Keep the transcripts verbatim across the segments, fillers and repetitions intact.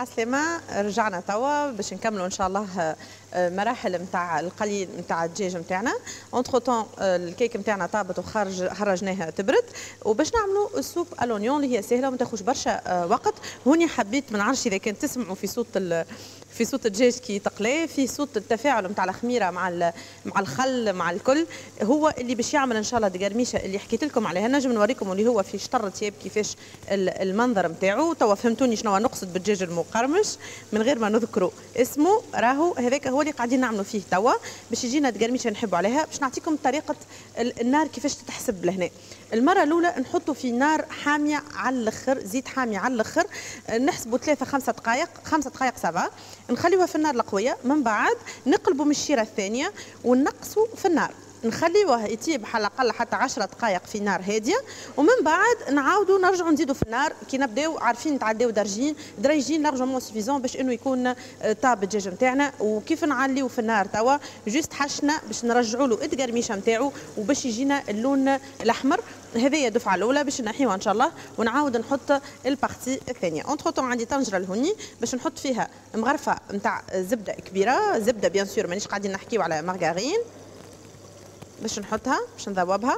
عسلامة، رجعنا توا باش نكملوا ان شاء الله مراحل نتاع القلي نتاع الدجاج نتاعنا. اونتر طون الكيك نتاعنا طابت وخرج خرجناها تبرد، وباش نعملوا السوب الونيون اللي هي سهله وما تاخذش برشا وقت. هوني حبيت ما نعرفش اذا كان تسمعوا في صوت في صوت الدجاج كي تقلي، في صوت التفاعل نتاع الخميره مع مع الخل مع الكل، هو اللي باش يعمل ان شاء الله القرميشه اللي حكيت لكم عليها. نجم نوريكم اللي هو في شطر طياب كيفاش المنظر نتاعو. توا فهمتوني شنو نقصد بالدجاج المقرمش من غير ما نذكروا اسمه. راهو هذاك هو اللي قاعدين نعملوا فيه توا باش يجينا القرميشه نحبوا عليها. باش نعطيكم طريقه النار كيفاش تتحسب لهنا. المره الاولى نحطوا في نار حاميه على الاخر، زيت حاميه على الاخر، نحسبوا ثلاثه خمسه دقائق، خمسه دقائق سبعه، نخليوها في النار القويه. من بعد نقلبوا من الشيره الثانيه ونقصوا في النار، نخليوه يطيب على الاقل حتى عشرة دقائق في نار هاديه، ومن بعد نعاودوا نرجعوا نزيدوا في النار كي نبداو عارفين نتعداو درجين درجين لارجومون سوفيزون باش انه يكون طاب الدجاج نتاعنا. وكيف نعليو في النار توا جوست حشنا باش نرجعوا له القرميشه نتاعو وباش يجينا اللون الاحمر. هذه الدفعه الاولى باش نحيوها ان شاء الله، ونعاود نحط البارتي الثانيه. اونتر طون عندي طنجره لهوني باش نحط فيها مغرفه نتاع زبده كبيره، زبده بيان سور مانيش قاعدين نحكيو على مارغارين، باش نحطها باش نذوبها.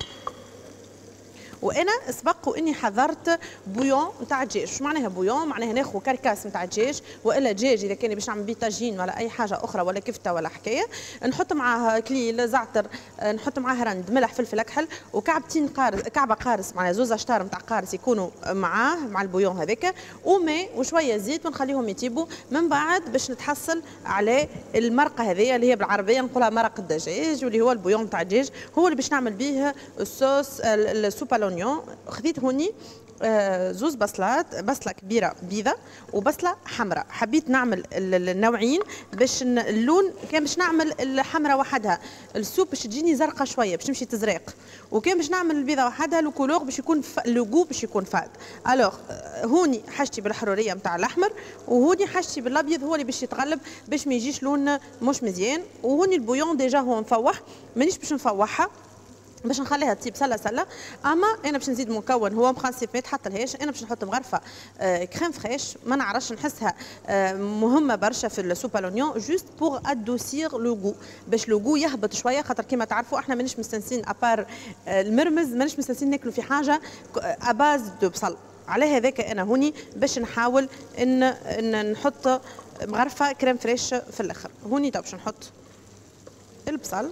وانا سبق واني حضرت بويون نتاع الدجاج. شو معناها بويون؟ معناها ناخذ كركاس نتاع الدجاج، والا دجاج اذا كان باش نعمل بيه طاجين ولا اي حاجه اخرى ولا كفته ولا حكايه، نحط معاه كليل زعتر، نحط معاه رند، ملح، فلفل اكحل، وكعبتين قارص، كعبه قارص معناها زوز اشطار نتاع قارص يكونوا معاه مع البويون هذاك، وماء وشويه زيت، ونخليهم يطيبوا. من بعد باش نتحصل على المرقه هذيا اللي هي بالعربيه نقولها مرق الدجاج، واللي هو البويون نتاع الدجاج، هو اللي باش نعمل به الصوص السوب الونيون. خذيت هوني آه زوز بصلات، بصله كبيره بيضه وبصله حمراء. حبيت نعمل النوعين باش اللون كان باش نعمل الحمراء وحدها السوب باش تجيني زرقاء شويه باش تمشي تزرق، وكان باش نعمل البيضه وحدها لو كولور باش يكون لوغو باش يكون فات. الوغ هوني حاجتي بالحروريه نتاع الاحمر، وهوني حاجتي بالابيض هو اللي باش يتغلب باش ما يجيش لون مش مزيان. وهوني البويون ديجا هو مفوح، مانيش باش نفوحها باش نخليها تطيب سله سله. اما انا باش نزيد مكون هو برانسيب ما يتحط لهاش، انا باش نحط مغرفه آه كريم فريش، ما نعرفش نحسها آه مهمه برشا في السوب الونيون، جوست بور ادوسير لو غو، باش لو غو يهبط شويه، خاطر كيما تعرفوا احنا مانيش مستنسين ابار آه المرمز، مانيش مستنسين ناكلوا في حاجه اباز دو بصل. على هذاك انا هوني باش نحاول ان, إن نحط مغرفه كريم فريش في الاخر. هوني تو باش نحط البصل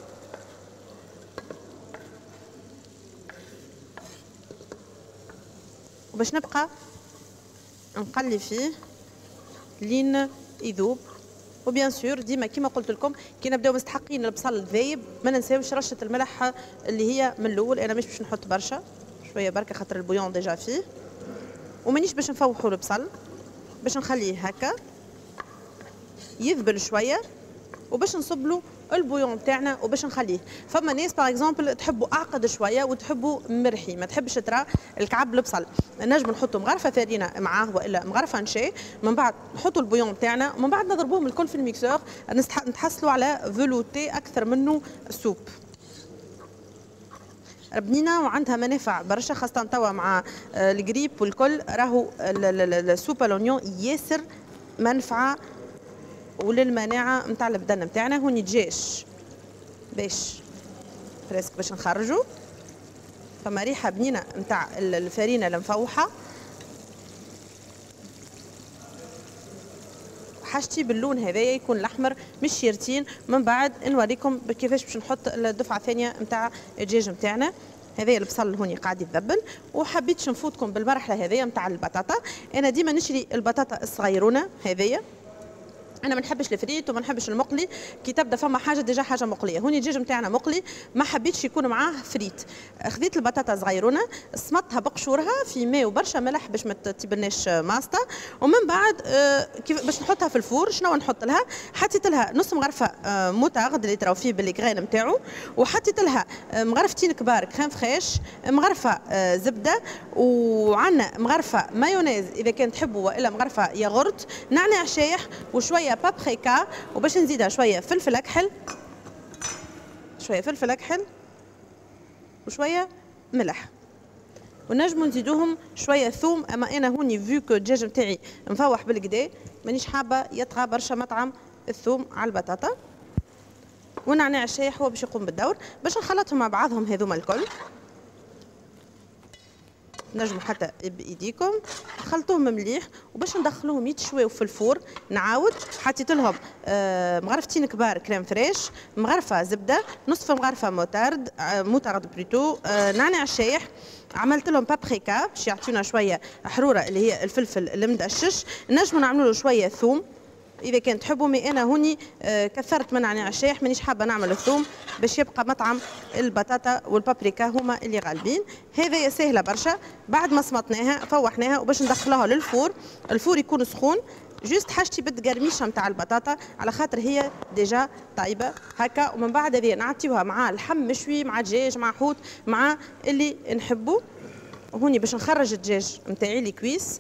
وباش نبقى نقلي فيه لين يذوب. وبيان سور ديما كيما قلت لكم كي نبداو مستحقين البصل الذايب ما ننساوش رشه الملح اللي هي من الاول. انا مش باش نحط برشا، شويه بركه خاطر البويون ديجا فيه، ومانيش باش نفوحوا البصل، باش نخليه هكا يذبل شويه وباش نصب له البويون تاعنا وباش نخليه. فما ناس باغ اكزومبل تحبوا اعقد شويه وتحبوا مرحي، ما تحبش ترى الكعب البصل، نجم نحطوا مغرفه فارينه معاه والا مغرفه نشاي، من بعد نحطوا البويون تاعنا ومن بعد نضربوهم الكل في الميكسور، نتحصلوا على فلوتي اكثر منه سوب. بنينه وعندها منافع برشا، خاصه توا مع الجريب والكل. راهو السوب الونيون ياسر منفعه وللمناعه نتاع البدن نتاعنا. هوني دجاج باش بريسك باش نخرجوا، فما ريحه بنينه نتاع الفرينه المفوحه. حاجتي باللون هذايا يكون الاحمر مش شيرتين. من بعد نوريكم كيفاش باش نحط الدفعه الثانيه نتاع الدجاج نتاعنا. هذايا البصل هوني قاعد يتذبل، وحبيت نفوتكم بالمرحله هذيا نتاع البطاطا. انا ديما نشري البطاطا الصغيرونه هذيا، انا ما نحبش الفريت وما نحبش المقلي. كي تبدا فما حاجه ديجا حاجه مقليه، هوني الدجاج نتاعنا مقلي ما حبيتش يكون معاه فريت. خذيت البطاطا صغيرونه صمتها بقشورها في ماء وبرشا ملح باش ما تبناش ماسطه، ومن بعد آه كيف باش نحطها في الفور. شنو نحط لها؟ حطيت لها نص مغرفه آه موتارد اللي تراو فيه بالكغان نتاعو، وحطيت لها آه مغرفتين كبار كريم فريش، مغرفه آه زبده، وعندنا مغرفه مايونيز اذا كان تحبوا، والا مغرفه ياغورت، نعناع شايح، وشويه بابريكا، وباش نزيدها شويه فلفل اكحل، شويه فلفل اكحل وشويه ملح، ونجموا نزيدوهم شويه ثوم. اما انا هوني فيو الدجاج نتاعي مفوح بالكدا مانيش حابه يطغى برشا مطعم الثوم على البطاطا. ونعناع الشايح هو باش يقوم بالدور. باش نخلطهم مع بعضهم هذوما الكل، نجموا حتى بايديكم خلطوهم مليح. وباش ندخلوهم يتشويو في الفور نعاود حطيت لهم آه مغرفتين كبار كريم فريش، مغرفه زبده، نصف مغرفه موتارد آه موتارد بلوتو، آه نعناع الشايح، عملت لهم بابريكا باش يعطيونا شويه حروره اللي هي الفلفل المدشش. نجموا نعملوا له شويه ثوم اذا كان تحبوا، مي انا هوني آه كثرت من نعناع الشايح مانيش حابه نعمل الثوم باش يبقى مطعم البطاطا والبابريكا هما اللي غالبين. هذه سهله برشا. بعد ما صمتناها فوحناها وباش ندخلوها للفور، الفور يكون سخون. جوست حاجتي بالقرميشه نتاع البطاطا على خاطر هي ديجا طيبه هكا. ومن بعد هذه نعطيوها مع اللحم مشوي مع دجاج مع حوت مع اللي نحبه. هوني باش نخرج الدجاج نتاعي لي كويس،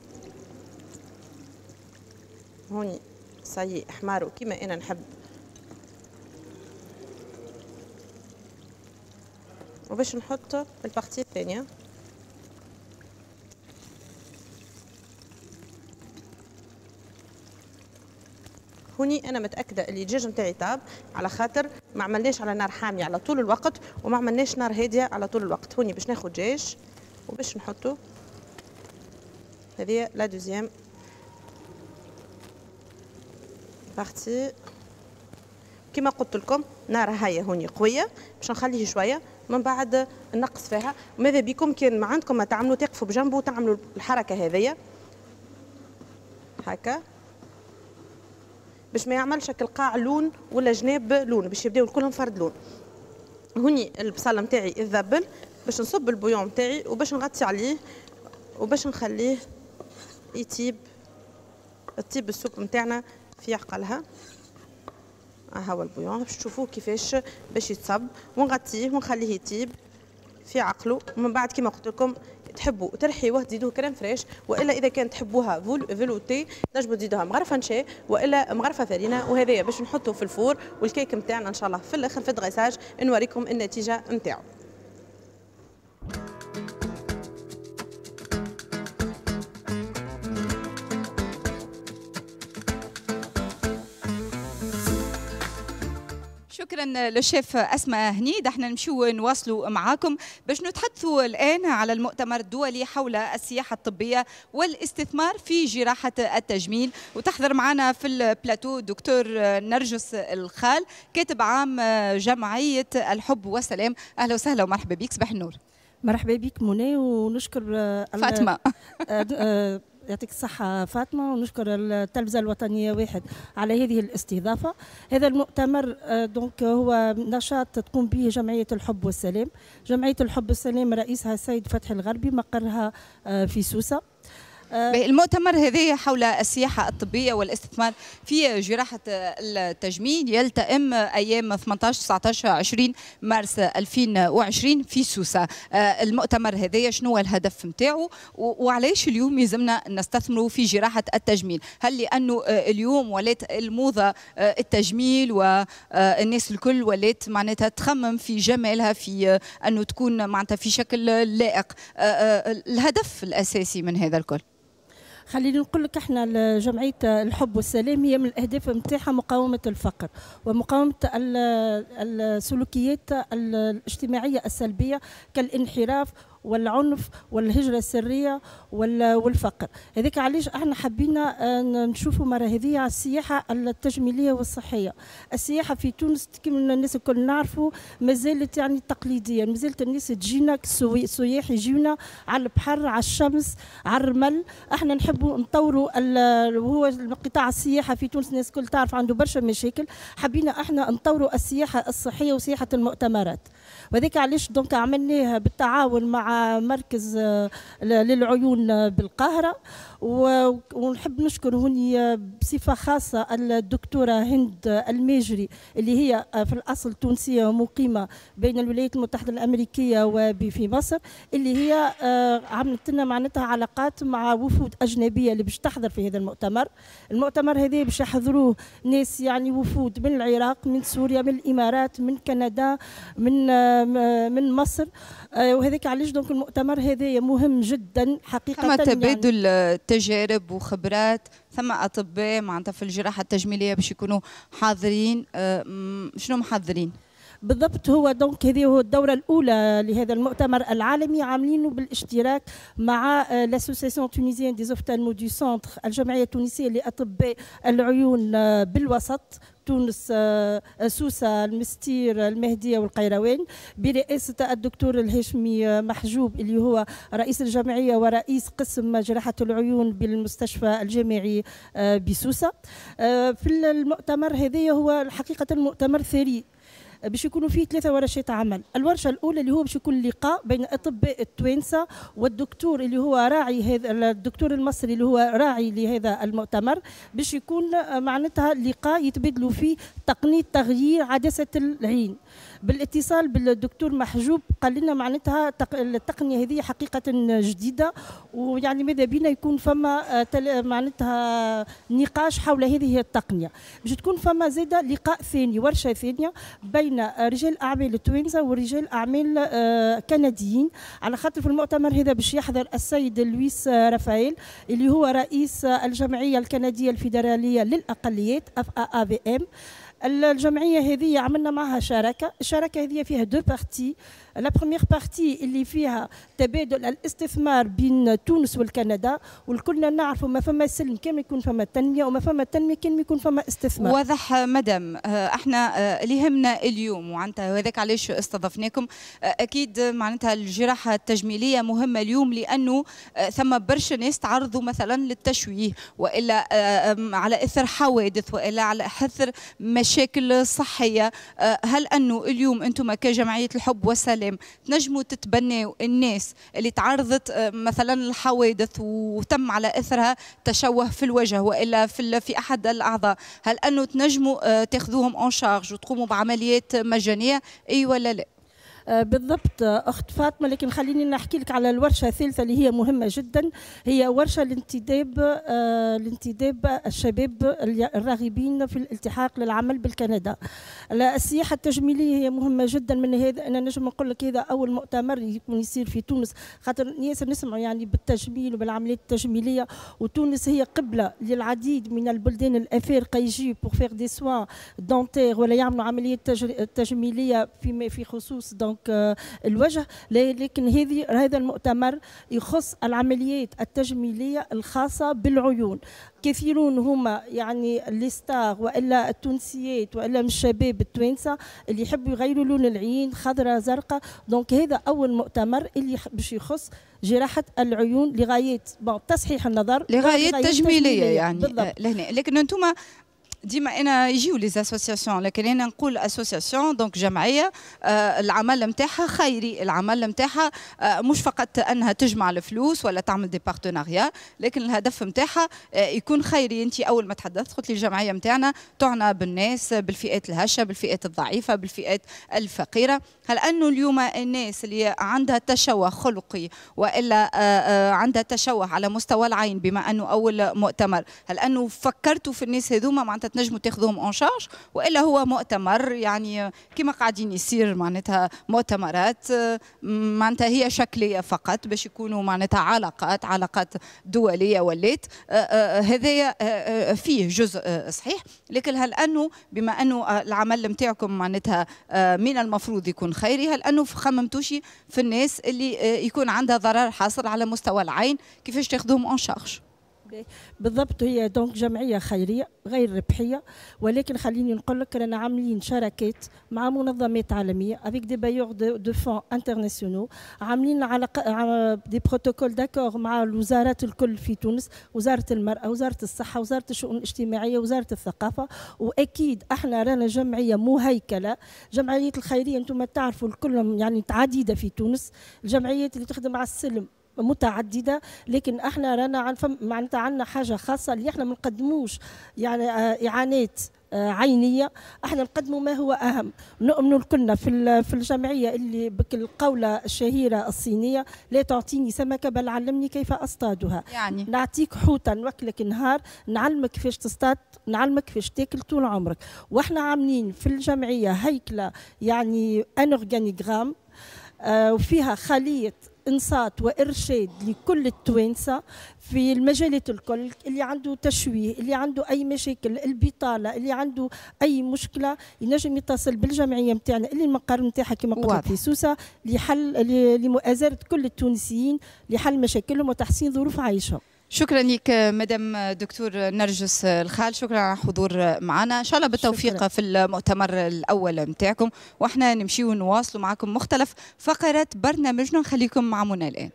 هوني صاي احمر كيما انا نحب. وباش نحط البارتي الثانيه هوني انا متاكده اللي الدجاج نتاعي طاب على خاطر ما عملناش على نار حاميه على طول الوقت وما عملناش نار هاديه على طول الوقت. هوني باش ناخذ دجاج وباش نحطه، هذه لا دوزيام بارتي. كما قلت لكم نار هاي هوني قويه باش نخليه شويه من بعد نقص فيها. وماذا بكم كان ما عندكم ما تعملوا تقفوا بجنبه وتعملوا الحركه هذيا هكا باش ما يعملش القاع لون ولا جناب لون، باش يبداو كلهم فرد لون. هوني البصله نتاعي يذبل باش نصب البويون نتاعي وباش نغطي عليه وباش نخليه يطيب الطيب السوب نتاعنا في عقلها. ها هو البويون باش تشوفوه كيفاش باش يتصب ونغطيه ونخليه يطيب في عقله. ومن بعد كما قلت لكم تحبوا ترحيوه تزيدوه كريم فريش، والا اذا كان تحبوها فيلوتي نجموا تزيدوها مغرفه نشا والا مغرفه فرينه. وهذايا باش نحطوه في الفور والكيك نتاعنا ان شاء الله في الاخر في الدغيساج نوريكم النتيجه نتاعو. شكرا للشيف أسماء هنيد. احنا نمشيو نواصلوا معاكم باش نتحدثوا الآن على المؤتمر الدولي حول السياحة الطبية والاستثمار في جراحة التجميل. وتحضر معنا في البلاتو دكتور نرجس الخال كاتب عام جمعية الحب والسلام. أهلا وسهلا ومرحبا بك. صباح النور. مرحبا بك منى، ونشكر فاطمة يعطيك الصحة فاطمة، ونشكر التلفزة الوطنية واحد على هذه الاستضافة. هذا المؤتمر دونك هو نشاط تقوم به جمعية الحب والسلام. جمعية الحب والسلام رئيسها السيد فتحي الغربي، مقرها في سوسة. المؤتمر هذا حول السياحة الطبية والاستثمار في جراحة التجميل يلتئم أيام ثمانية عشر تسعة عشر عشرين مارس ألفين وعشرين في سوسة. المؤتمر هذا شنو هو الهدف نتاعو وعلاش اليوم يلزمنا نستثمروا في جراحة التجميل؟ هل لأنه اليوم ولات الموضة التجميل والناس الكل ولات معناتها تخمم في جمالها، في أنه تكون معناتها في شكل لائق؟ الهدف الأساسي من هذا الكل؟ خليني نقول لك احنا جمعيه الحب والسلام هي من الاهداف نتاعها مقاومه الفقر ومقاومه السلوكيات الاجتماعيه السلبيه كالانحراف والعنف والهجرة السرية والفقر. هذيك علاش احنا حبينا نشوفوا مرة هذه على السياحة التجميلية والصحية. السياحة في تونس كما الناس الكل نعرفوا مازالت يعني تقليدية، مازالت الناس تجينا السياح يجيونا على البحر على الشمس على الرمل. احنا نحبوا نطوروا وهو قطاع السياحة في تونس الناس الكل تعرف عنده برشا مشاكل، حبينا احنا نطوروا السياحة الصحية وسياحة المؤتمرات. وذيك علاش دونك عملناها بالتعاون مع مركز للعيون بالقاهرة. ونحب نشكر هوني بصفة خاصة الدكتورة هند الماجري اللي هي في الأصل تونسية ومقيمة بين الولايات المتحدة الأمريكية وفي مصر، اللي هي عملت لنا معناتها علاقات مع وفود أجنبية اللي باش تحضر في هذا المؤتمر. المؤتمر هذا باش يحضروه ناس يعني وفود من العراق، من سوريا، من الإمارات، من كندا، من من مصر. وهذاك علاش دونك المؤتمر هذا مهم جدا حقيقه. ثم تبادل يعني تجارب وخبرات، ثم اطباء معناتها في الجراحه التجميليه باش يكونوا حاضرين. شنو محضرين؟ بالضبط. هو دونك هذه هو الدورة الأولى لهذا المؤتمر العالمي، عاملينه بالاشتراك مع لاسوسياسيون تونيزيان دي زوفتالمو دو سونتر، الجمعية التونسية لأطباء العيون بالوسط، تونس، سوسة، المستير، المهدية والقيروان، برئاسة الدكتور الهاشمي محجوب اللي هو رئيس الجمعية ورئيس قسم جراحة العيون بالمستشفى الجامعي بسوسة. في المؤتمر هذا هو حقيقة المؤتمر ثري، باش يكونوا فيه ثلاثة ورشات عمل. الورشة الأولى اللي هو باش يكون لقاء بين أطباء التوانسة والدكتور اللي هو راعي هذا، الدكتور المصري اللي هو راعي لهذا المؤتمر، باش يكون معناتها لقاء يتبادلوا فيه تقنية تغيير عدسة العين. بالاتصال بالدكتور محجوب قال لنا معناتها التقنية هذه حقيقة جديدة، ويعني ماذا بينا يكون فما معناتها نقاش حول هذه التقنية. باش تكون فما زادة لقاء ثاني، ورشة ثانية بين رجال اعمال التوانسه ورجال اعمال كنديين، على خاطر في المؤتمر هذا باش يحضر السيد لويس رافائيل اللي هو رئيس الجمعيه الكنديه الفيدراليه للاقليات اف ا في ام. الجمعيه هذه عملنا معها شراكه، الشراكه هذه فيها دو بارتي. لا بروميير بارتي اللي فيها تبادل الاستثمار بين تونس والكندا، والكلنا نعرفوا ما فما سلم كان يكون فما تنميه، وما فما تنميه كان يكون فما استثمار. واضح مدام. احنا اللي يهمنا اليوم وعنتها وهذاك علاش استضفناكم، اكيد معناتها الجراحه التجميليه مهمه اليوم، لانه ثم برشا ناس تعرضوا مثلا للتشويه والا على اثر حوادث والا على اثر مشاكل صحيه. هل انه اليوم انتم كجمعيه الحب والسلام تنجموا تتبنوا الناس اللي تعرضت مثلا للحوادث وتم على اثرها تشوه في الوجه والا في في احد الاعضاء، هل انه تنجموا تاخذوهم اون شارج وتقوموا بعمليات مجانيه، اي ولا لا؟ بالضبط اخت فاطمه، لكن خليني نحكي لك على الورشه الثالثه اللي هي مهمه جدا، هي ورشه لانتداب آه لانتداب الشباب الراغبين في الالتحاق للعمل بالكندا. السياحه التجميليه هي مهمه جدا، من هذا انا نجم نقول لك هذا اول مؤتمر يكون يصير في تونس، خاطر ياسر نسمعوا يعني بالتجميل وبالعمليات التجميليه، وتونس هي قبله للعديد من البلدان الافارقه يجيو بور فيغ دي سوان دونتير ولا يعملوا عمليات تجميليه في في خصوص دونك الوجه. لكن هذه هذا المؤتمر يخص العمليات التجميليه الخاصه بالعيون. كثيرون هما يعني الستار والا التونسيات والا من الشباب التوانسه اللي يحبوا يغيروا لون العين خضراء زرقاء، دونك هذا اول مؤتمر اللي باش يخص جراحه العيون لغايات تصحيح النظر، لغايات تجميليه, تجميلية يعني لهنا. لكن انتم ديما انا يجيو لي اسوسياسيون، لكن انا نقول اسوسياسيون دونك جمعيه آه العمل نتاعها خيري، العمل نتاعها آه مش فقط انها تجمع الفلوس ولا تعمل دي بارتناريا، لكن الهدف نتاعها آه يكون خيري. انت اول ما تحدثت قلت لي الجمعيه نتاعنا تعنى بالناس، بالفئات الهشه، بالفئات الضعيفه، بالفئات الفقيره. هل انه اليوم الناس اللي عندها تشوه خلقي والا آه آه عندها تشوه على مستوى العين، بما انه اول مؤتمر، هل انه فكرتوا في الناس هذوما معناتها تنجموا تاخذوهم اون شارج، والا هو مؤتمر يعني كما قاعدين يصير معناتها مؤتمرات معناتها هي شكليه فقط باش يكونوا معناتها علاقات علاقات دوليه ولات؟ هذايا فيه جزء صحيح، لكن هل انه بما انه العمل نتاعكم معناتها من المفروض يكون خيري، هل انه خممتوش في الناس اللي يكون عندها ضرر حاصل على مستوى العين كيفاش تاخذوهم اون شارج؟ بالضبط. هي دونك جمعيه خيريه غير ربحيه، ولكن خليني نقول لك رانا عاملين شراكات مع منظمات عالميه افيك دي بايور دو فون انترناسيونال، عاملين على دي بروتوكول داكور مع الوزارات الكل في تونس، وزاره المراه، وزاره الصحه، وزاره الشؤون الاجتماعيه، وزاره الثقافه. واكيد احنا رانا جمعيه مهيكله. جمعيات الخيريه انتم تعرفوا الكل يعني عديده في تونس، الجمعيات اللي تخدم على السلم متعدده، لكن احنا رانا معناتها عندنا حاجه خاصه اللي احنا ما نقدموش يعني اعانات عينيه، احنا نقدموا ما هو اهم. نؤمنوا كلنا في في الجمعيه اللي بك القوله الشهيره الصينيه لا تعطيني سمكه بل علمني كيف اصطادها، يعني نعطيك حوته نوكلك نهار، نعلمك كيفاش تصطاد، نعلمك كيفاش تاكل طول عمرك. واحنا عاملين في الجمعيه هيكله يعني ان اورغانيغرام وفيها خليه انصات وارشاد لكل التوانسه في المجالات الكل، اللي عنده تشويه، اللي عنده اي مشاكل، البطاله، اللي عنده اي مشكله ينجم يتصل بالجمعيه نتاعنا اللي المقر نتاعها كما قلت في سوسه لحل لمؤازره كل التونسيين لحل مشاكلهم وتحسين ظروف عيشهم. شكرا لك مدام دكتور نرجس الخال، شكرا على الحضور معنا، ان شاء الله بالتوفيق شكرا. في المؤتمر الاول نتاعكم، واحنا نمشيو ونواصلوا معكم مختلف فقرات برنامجنا. نخليكم مع منى الان.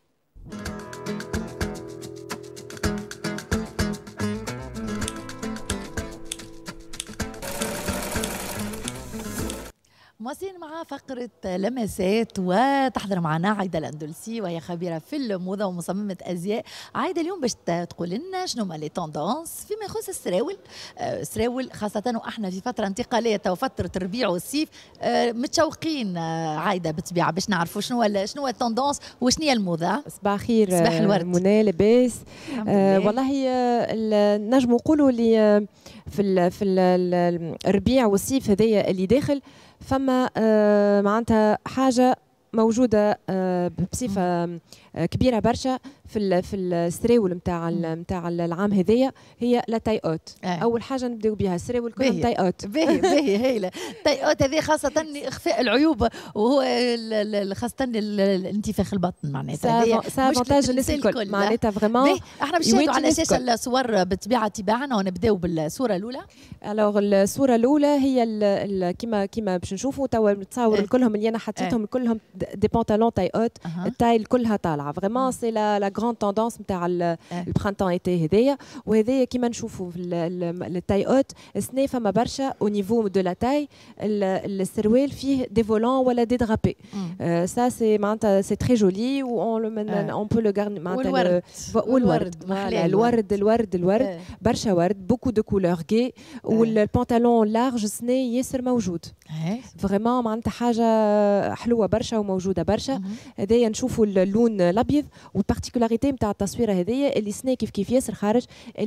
مواصلين مع فقرة لمسات، وتحضر معنا عايدة الأندلسي وهي خبيرة في الموضة ومصممة أزياء. عايدة اليوم باش تقول لنا شنو هما لي توندونس فيما يخص السراول، السراول خاصة وإحنا في فترة انتقالية تو فترة الربيع والصيف، متشوقين عايدة بالطبيعة باش نعرفوا شنو هو شنو هو التوندونس وشنو هي الموضة. صباح الخير. صباح الورد. منى لاباس؟ آه والله نجموا نقولوا لي في ال في ال الربيع والصيف هذايا اللي داخل فما آه معناتها حاجه موجوده آه بصفه آه كبيره برشا في ال في السراول نتاع نتاع العام هذايا، هي لا تاي اوت. آه. اول حاجه نبداو بها السراول كلهم تاي اوت. باهي باهي هايله. تاي اوت هذه خاصه لاخفاء العيوب، وهو خاصه الانتفاخ البطن معناتها. سا افونتاج الناس الكل معناتها فريمون. احنا باش نشاهدوا على شاشه الصور بالطبيعه تباعنا، ونبداو بالصوره الاولى. الوغ الصوره الاولى هي كيما كيما باش نشوفوا توا نتصور آه. كلهم اللي انا حطيتهم آه. كلهم دي بونطالون تاي اوت. أه. التاي كلها طالعه فريمون. سي لا لا غراند توندونس نتاع البرانتون ايتي هذايا، وهذايا كيما نشوفوا في التاي اوت السنه فما برشا او نيفو دو لا تاي السروال فيه دي فولون ولا دي درابي. سا سي معناتها سي تري جولي اون بو لو غارني معناتها. والورد الورد الورد الورد برشا ورد، بوكو دو كولور غي، والبنطلون لارج سنه ياسر موجود فريمون معناتها حاجه حلوه برشا وموجوده برشا. هذايا نشوفوا اللون الابيض، والبارتيكولاريتي نتاع التصويره هذيا اللي سنه كيف كيف ياسر خارج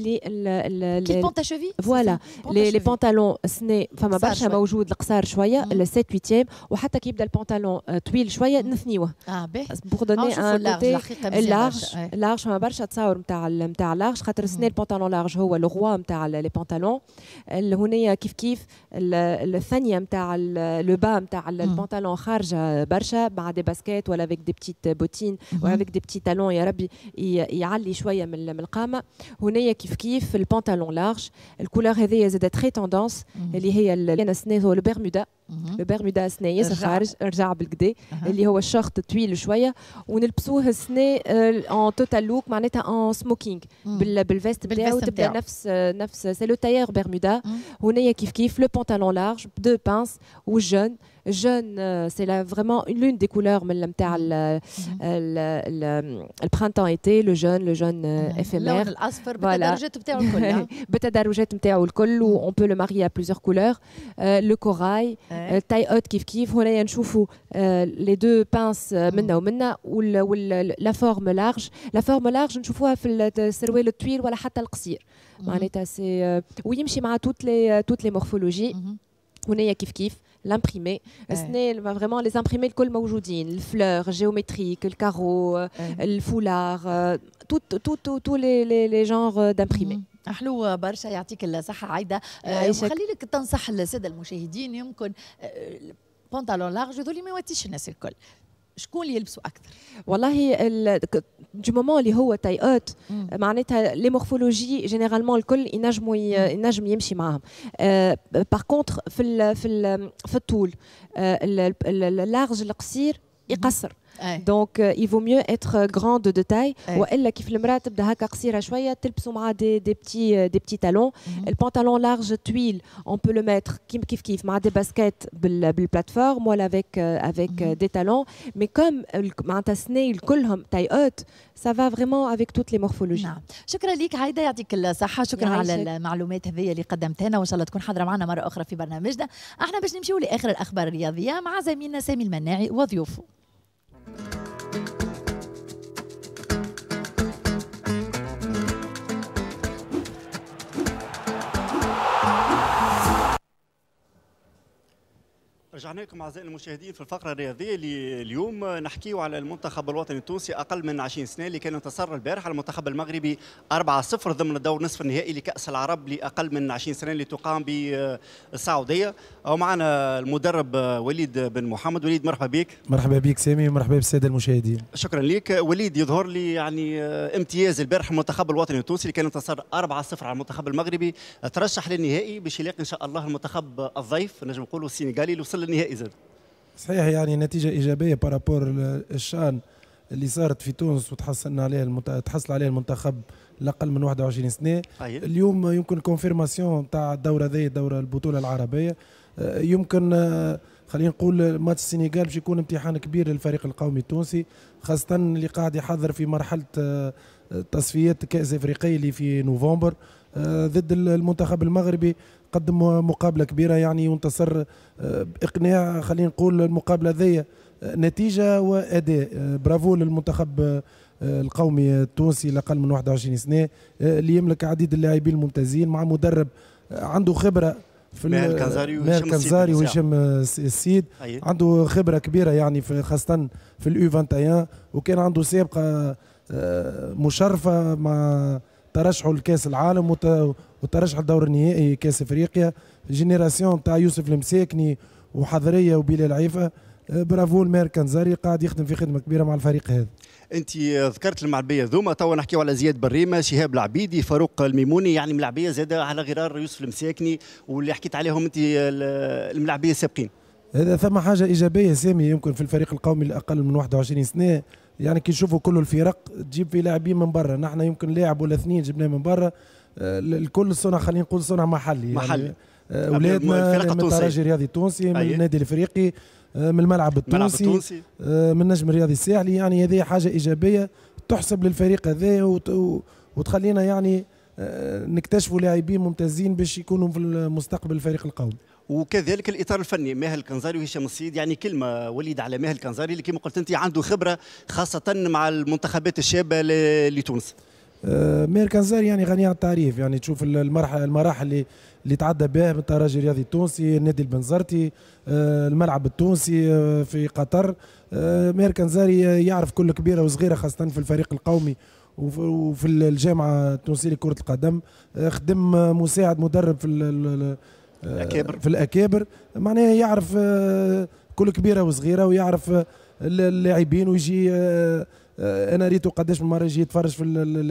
اللي كيف بونتا شوفي فوالا لي بونطالون سنه فما برشا موجود القصار شويه ال سبعة ثمانية، وحتى كي يبدا البونطالون طويل شويه نثنيوه. اه باهي بوغ دوني ان كوتي اللارج. اللارج فما برشا تصاور نتاع نتاع اللارج، خاطر سنه البونطالون لارج هو لو روا نتاع لي بونطالون. هنايا كيف كيف الثانيه نتاع لو با نتاع البونطالون خارجه برشا مع دي باسكيت ولا افيك دي بتيت بوتين ولا افيك دي بتي تالون يا ربي يعلي شويه من القامه. هنايا كيف كيف البنطلون لارج. الكولور هذيا زاد تري توندونس اللي هي انا سنه هو البرمودا. البرمودا سنه ياسر خارج رجع بالكدا اللي هو الشورت طويل شويه، ونلبسوه سنه اون توتال لوك معناتها اون سموكينغ بالفيست نتاعو تبدا نفس نفس سي لو تاير برمودا. هنايا كيف كيف لو بنطلون لارج دو بانس والجون. جون سي لا فريمون لون دي كولور من نتاع البرانتون ايتي. لو جون لو جون افيمير اللون الاصفر بالتدرجات نتاعو الكل. بالتدرجات نتاعو الكل، و اون بو لو ماري ا بليزيور كولور. لو كوراي تاي اوت كيف كيف. هنايا نشوفوا لي دو بانس منا ومنا، ولا فورم لارج. لا فورم لارج نشوفوها في السروال الطويل ولا حتى القصير معناتها سي ويمشي مع توت لي توت لي مورفولوجي. هنايا كيف كيف لامبريمي سنة فريمون لي امبريمي الكل موجودين، الفلور جيومتريك، الكارو، الفولار، تو تو تو تو لي لي جونغ دامبريمي. حلو برشا، يعطيك الصحة عايدة. خلي لك تنصح السادة المشاهدين، يمكن بنطلون لارج هذول ما يواتيش الناس الكل، شكون اللي يلبسوا اكثر؟ والله دو مومون اللي هو تاي اوت معناتها لي مورفولوجي جينيرالمون الكل ينجموا ينجم يمشي معاهم. باغ كونتر في ال في ال في الطول اللارج القصير يقصر. دونك يفو ميو اتر غراند دو تاي، والا كيف المراه تبدا هكا قصيره شويه تلبسوا مع دي دي بتي دي بتي تالون. البنطلون لارج طويل اون بو لو ميتر كيف كيف مع دي باسكيت بالبلاتفورم ولا افيك افيك دي تالون. مي كوم معناتها سنيل كلهم تاي اوت سا فا فريمون افيك توت لي مورفولوجي. نعم، شكرا ليك عايده، يعطيك الصحه. شكرا على المعلومات هذه اللي قدمتها لنا، وان شاء الله تكون حاضره معنا مره اخرى في برنامجنا. احنا باش نمشيو لاخر الاخبار الرياضيه مع زميلنا سامي المناعي وضيوفه. رجعنا لكم اعزائي المشاهدين في الفقره الرياضيه اللي اليوم نحكيو على المنتخب الوطني التونسي اقل من عشرين سنه اللي كان انتصر البارح على المنتخب المغربي أربعة صفر ضمن دور نصف النهائي لكاس العرب لاقل من عشرين سنه اللي تقام بالسعوديه. ومعنا المدرب وليد بن محمد. وليد مرحبا بك. مرحبا بك سامي، مرحبا بالساده المشاهدين. شكرا لك وليد. يظهر لي يعني امتياز البارح المنتخب الوطني التونسي اللي كان انتصر أربعة صفر على المنتخب المغربي، ترشح للنهائي باش يلاقي ان شاء الله المنتخب الضيف نجم نقولوا السنغالي اللي وصل للنهائي زاد. صحيح، يعني نتيجه ايجابيه بارابور الشان اللي صارت في تونس وتحصلنا عليه المت... تحصل عليه المنتخب الاقل من واحد وعشرين سنه. أيه. اليوم يمكن كونفيرماسيون تاع الدوره ذي دوره البطوله العربيه. يمكن خلينا نقول ماتش السنغال باش يكون امتحان كبير للفريق القومي التونسي، خاصه اللي قاعد يحضر في مرحله تصفيات كاس افريقيا اللي في نوفمبر ضد المنتخب المغربي. قدم مقابله كبيره يعني وانتصر باقناع. خلينا نقول المقابله ذي نتيجه واداء. برافو للمنتخب القومي التونسي الاقل من واحد وعشرين سنه اللي يملك عديد اللاعبين الممتازين مع مدرب عنده خبره في ماهر الكنزاري ماهر الكنزاري وهشام السيد. عنده خبره كبيره يعني في خاصه في الاو واحد وعشرين، وكان عنده سابقه مشرفه مع ترشحه لكاس العالم وترشح الدور النهائي كاس افريقيا. جينيراسيون تاع يوسف المساكني وحضريه وبلال عيفه. برافو الماهر الكنزاري قاعد يخدم في خدمه كبيره مع الفريق هذا. انت ذكرت المعلبيه ذوما، توا نحكيو على زياد بريمه، شهاب العبيدي، فاروق الميموني، يعني ملاعبيه زاده على غرار يوسف المساكني واللي حكيت عليهم انت الملاعبيه السابقين. هذا ثم حاجه ايجابيه سامي يمكن في الفريق القومي الاقل من واحد وعشرين سنه. يعني كي نشوفوا كل الفرق تجيب في لاعبين من برا، نحن يمكن لاعب ولا اثنين جبناه من برا. الكل صنع خلينا نقول صنع محلي محلي يعني اولادنا من الترجي الرياضي التونسي، من النادي الافريقي، من الملعب التونسي, التونسي. من النجم الرياضي الساحلي. يعني هذه حاجه ايجابيه تحسب للفريق هذا وتخلينا يعني نكتشفوا لاعبين ممتازين باش يكونوا في المستقبل الفريق القومي. وكذلك الاطار الفني ماهر الكنزاري وهشام السيد. يعني كلمه وليد على ماهر الكنزاري اللي كما قلت انت عنده خبره خاصه مع المنتخبات الشابه لتونس. آه ماهر الكنزاري يعني غني عن التعريف. يعني تشوف المرحله المراحل اللي اللي تعدى بها من الترجي الرياضي التونسي، النادي البنزرتي، آه الملعب التونسي آه في قطر. آه ماهر الكنزاري يعرف كل كبيره وصغيره خاصه في الفريق القومي وفي الجامعه التونسيه لكره القدم. آه خدم مساعد مدرب في الأكابر. في الأكابر. معناها يعرف كل كبيرة وصغيرة ويعرف اللاعبين ويجي. أنا ريته قداش من مرة يجي يتفرج في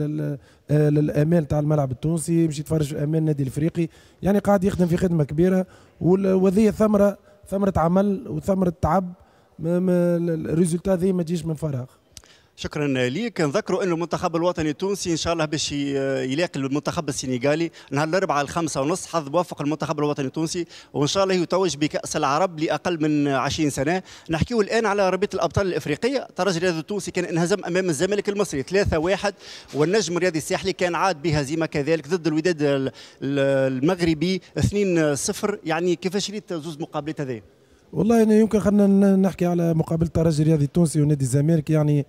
الأمان تاع الملعب التونسي، باش يتفرج في الأمان النادي الإفريقي. يعني قاعد يخدم في خدمة كبيرة وهذه ثمرة ثمرة عمل وثمرة تعب. الريزولتا ذي ما تجيش من فراغ. شكرا ليك. نذكروا انه المنتخب الوطني التونسي ان شاء الله باش يلاقي المنتخب السنغالي نهار الاربعاء الخامسة ونص. حظ موفق المنتخب الوطني التونسي وان شاء الله يتوج بكاس العرب لاقل من عشرين سنه. نحكيو الان على رابطه الابطال الافريقيه. الترجي الرياضي التونسي كان انهزم امام الزمالك المصري ثلاثة واحد، والنجم الرياضي الساحلي كان عاد بهزيمه كذلك ضد الوداد المغربي اثنين صفر. يعني كيفاش ريت زوز مقابلات هذه؟ والله يعني يمكن خلينا نحكي على مقابله الترجي الرياضي التونسي ونادي الزمالك. يعني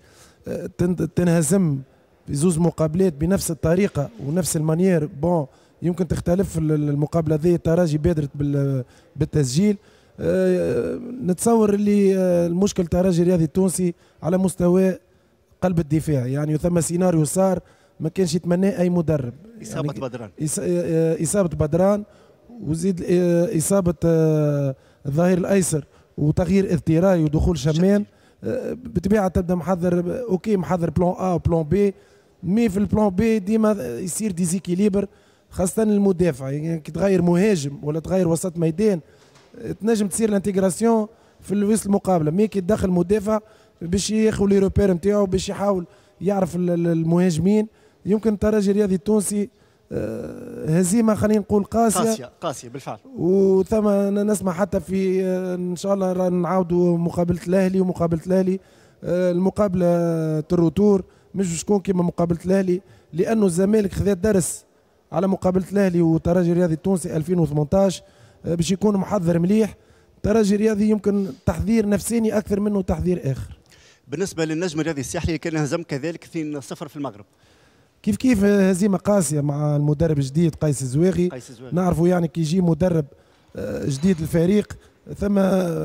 تنهزم في زوز مقابلات بنفس الطريقه ونفس المانيير. بون يمكن تختلف المقابله ذي. الترجي بادرت بالتسجيل. أه نتصور اللي المشكل الترجي الرياضي التونسي على مستوى قلب الدفاع. يعني ثم سيناريو صار ما كانش يتمناه اي مدرب. اصابه يعني بدران اصابه بدران وزيد اصابه الظهير الايسر وتغيير اضطراري ودخول شمان. بطبيعه تبدا محضر اوكي محضر بلان ا وبلان بي، مي في البلان بي ديما يصير ديزيكيليبر خاصه المدافع. يعني كي تغير مهاجم ولا تغير وسط ميدان تنجم تصير الانتيغراسيون في وسط المقابله، مي كي تدخل مدافع باش ياخذ لي روبير نتاعو باش يحاول يعرف المهاجمين. يمكن الترجي الرياضي التونسي هزيمه خلينا نقول قاسيه قاسيه قاسيه بالفعل. وثم نسمع حتى في ان شاء الله نعاودوا مقابله الاهلي ومقابله الاهلي المقابله الروتور مش شكون كيما مقابله الاهلي، لانه الزمالك خذا درس على مقابله الاهلي والترجي الرياضي التونسي ألفين وثمانطاش باش يكون محضر مليح. الترجي الرياضي يمكن تحضير نفساني اكثر منه تحضير اخر. بالنسبه للنجم الرياضي الساحلي كان هزم كذلك اثنين صفر في المغرب. كيف كيف هزيمه قاسيه مع المدرب الجديد قيس الزواغي. نعرفوا يعني كي يجي مدرب جديد الفريق ثم